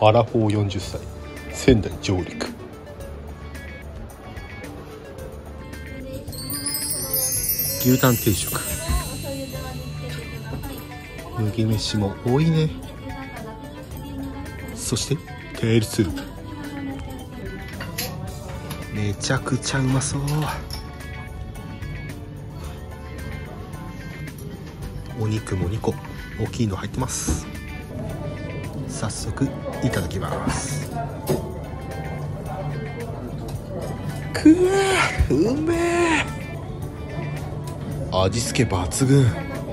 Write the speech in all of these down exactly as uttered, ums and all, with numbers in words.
アラフォーよんじゅっさい、仙台上陸。牛タン定食、麦飯も多いね。そしてテールスープ、めちゃくちゃうまそう。お肉もにこ大きいの入ってます。早速いただきます。くわ、うめえ。味付け抜群。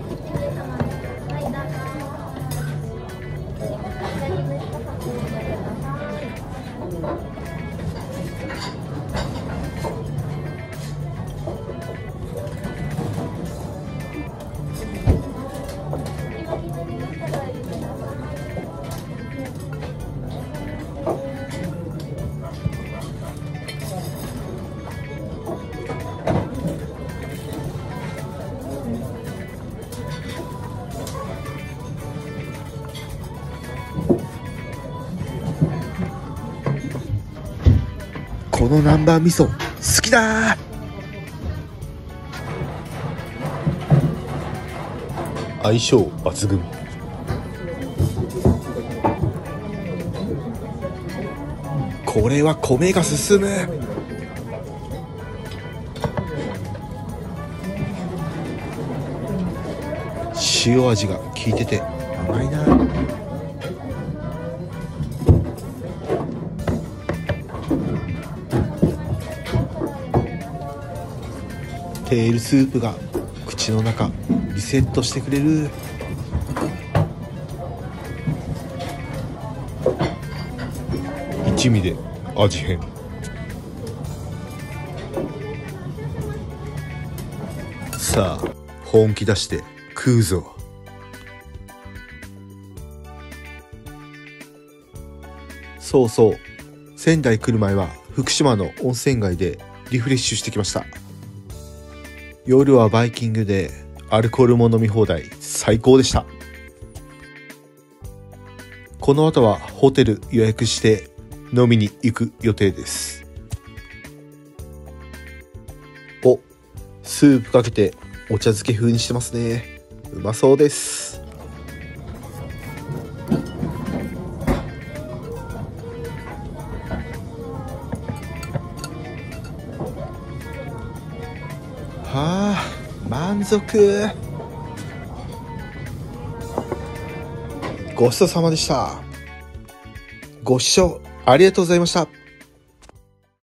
この南蛮味噌好きだー。相性抜群。これは米が進む。塩味が効いててうまいな。テールスープが口の中リセットしてくれる。一味で味変。さあ本気出して食うぞ。そうそう、仙台来る前は福島の温泉街でリフレッシュしてきました。夜はバイキングでアルコールも飲み放題、最高でした。この後はホテル予約して飲みに行く予定です。お、スープかけてお茶漬け風にしてますね。うまそうです。はあ、満足。ごちそうさまでした。ご視聴ありがとうございました。